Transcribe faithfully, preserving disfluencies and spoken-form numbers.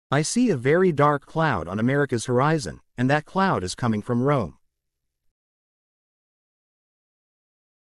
I see a very dark cloud on America's horizon, and that cloud is coming from Rome.